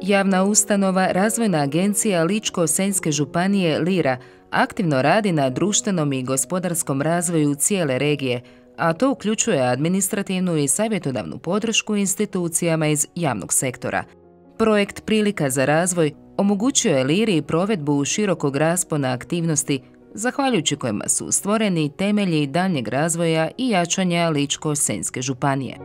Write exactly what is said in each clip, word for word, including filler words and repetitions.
Javna ustanova Razvojna agencija Ličko-senjske županije Lira aktivno radi na društvenom i gospodarskom razvoju cijele regije, a to uključuje administrativnu i savjetodavnu podršku institucijama iz javnog sektora. Projekt Prilika za razvoj omogućuje Liri provedbu širokog raspona aktivnosti, zahvaljujući kojima su stvoreni temelji daljnjeg razvoja i jačanja Ličko-senjske županije.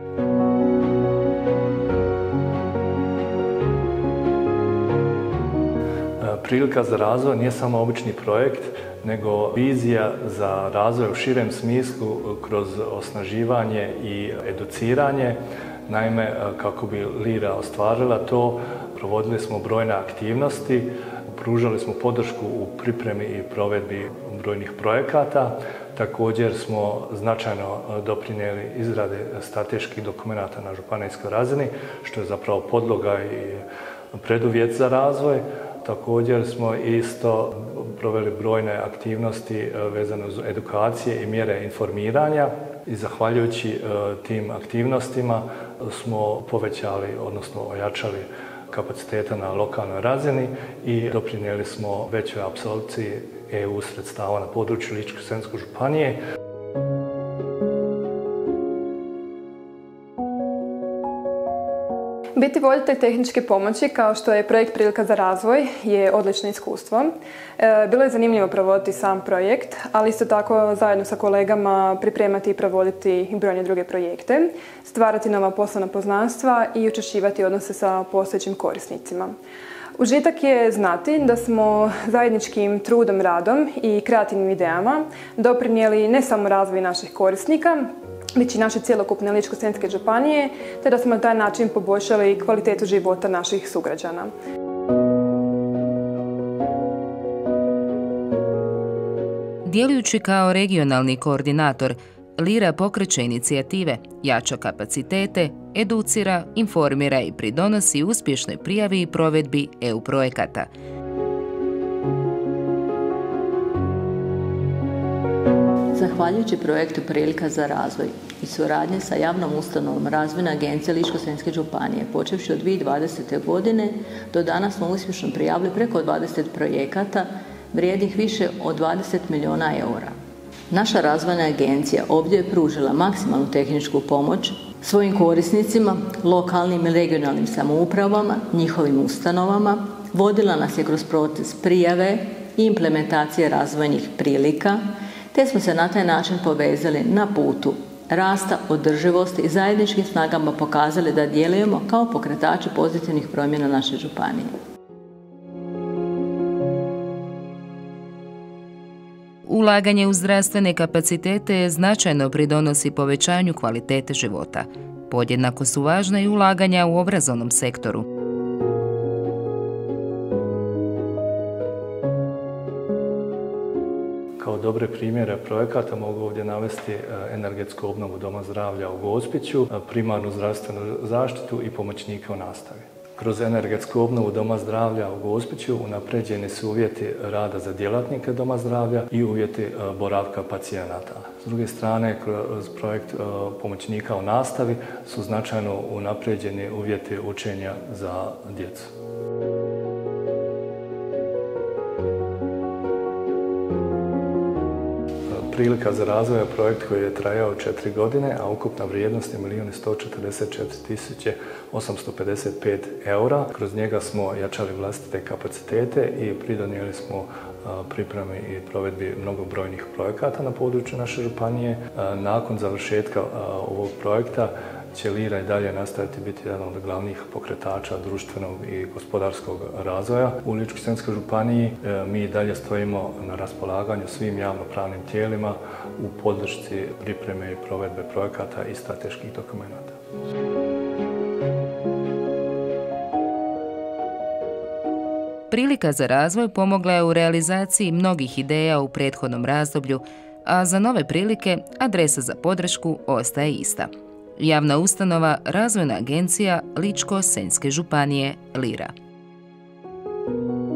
Prilika za razvoj nije samo obični projekt, nego vizija za razvoj u širem smislu kroz osnaživanje i educiranje. Naime, kako bi Lira ostvarila to, provodili smo brojne aktivnosti, pružali smo podršku u pripremi i provedbi brojnih projekata. Također smo značajno doprinijeli izrade strateških dokumenata na županijskoj razini, što je zapravo podloga i preduvjet za razvoj. Također smo isto proveli brojne aktivnosti vezane uz edukacije i mjere informiranja i zahvaljujući tim aktivnostima smo povećali, odnosno ojačali kapaciteta na lokalnoj razini i doprinijeli smo većoj apsorpciji E U sredstava na području Ličko-senjske županije. Biti voditelj tehničke pomoći, kao što je projekt Prilika za razvoj, je odlično iskustvo. Bilo je zanimljivo provoditi sam projekt, ali isto tako zajedno sa kolegama pripremati i provoditi i brojne druge projekte, stvarati nova poslovna poznanstva i učvršćivati odnose sa postojećim korisnicima. Užitak je znati da smo zajedničkim trudom, radom i kreativnim idejama doprinijeli ne samo razvoj naših korisnika, već i naše cjelokupne Ličko-senjske županije, te da smo na taj način poboljšali kvalitetu života naših sugrađana. Djelujući kao regionalni koordinator, Lira pokreće inicijative, jača kapacitete, educira, informira i pridonosi uspješnoj prijavi i provedbi E U projekata. Zahvaljujući projektu Prilika za razvoj i suradnje sa javnom ustanovom Razvojna agencija Ličko-senjske županije, počevši od dvije tisuće dvadesete. godine, do danas smo uspješno prijavili preko dvadeset projekata vrijednih više od dvadeset milijuna eura. Naša Razvojna agencija ovdje je pružila maksimalnu tehničku pomoć svojim korisnicima, lokalnim i regionalnim samoupravama, njihovim ustanovama, vodila nas je kroz proces prijave i implementacije razvojnih prilika, te smo se na taj način povezali na putu rasta, održivosti i zajedničkim snagama pokazali da djelujemo kao pokretači pozitivnih promjena naše županije. Ulaganje u zdravstvene kapacitete značajno pridonosi povećanju kvalitete života. Podjednako su važna i ulaganja u obrazovnom sektoru. Kao dobre primjere projekata mogu ovdje navesti energetsku obnovu Doma zdravlja u Gospiću, primarnu zdravstvenu zaštitu i pomoćnike u nastavi. Kroz energetsku obnovu Doma zdravlja u Gospiću unapređeni su uvjeti rada za djelatnike Doma zdravlja i uvjeti boravka pacijenata. S druge strane, kroz projekt pomoćnika u nastavi su značajno unapređeni uvjeti učenja za djecu. Prilika za razvoj je projekt koji je trajao četiri godine, a ukupna vrijednost je milijun sto četrdeset četiri tisuće osamsto pedeset pet eura. Kroz njega smo jačali vlastite kapacitete i pridonijeli smo pripremi i provedbi mnogobrojnih projekata na području naše županije. Nakon završetka ovog projekta će Lira i dalje nastaviti biti jedan od glavnih pokretača društvenog i gospodarskog razvoja. U Ličko-senjskoj županiji mi dalje stojimo na raspolaganju svim javnopravnim tijelima u podršci pripreme i provedbe projekata i strateških dokumenata. Prilika za razvoj pomogla je u realizaciji mnogih ideja u prethodnom razdoblju, a za nove prilike adresa za podršku ostaje ista. Javna ustanova Razvojna agencija Ličko-senjske županije Lira.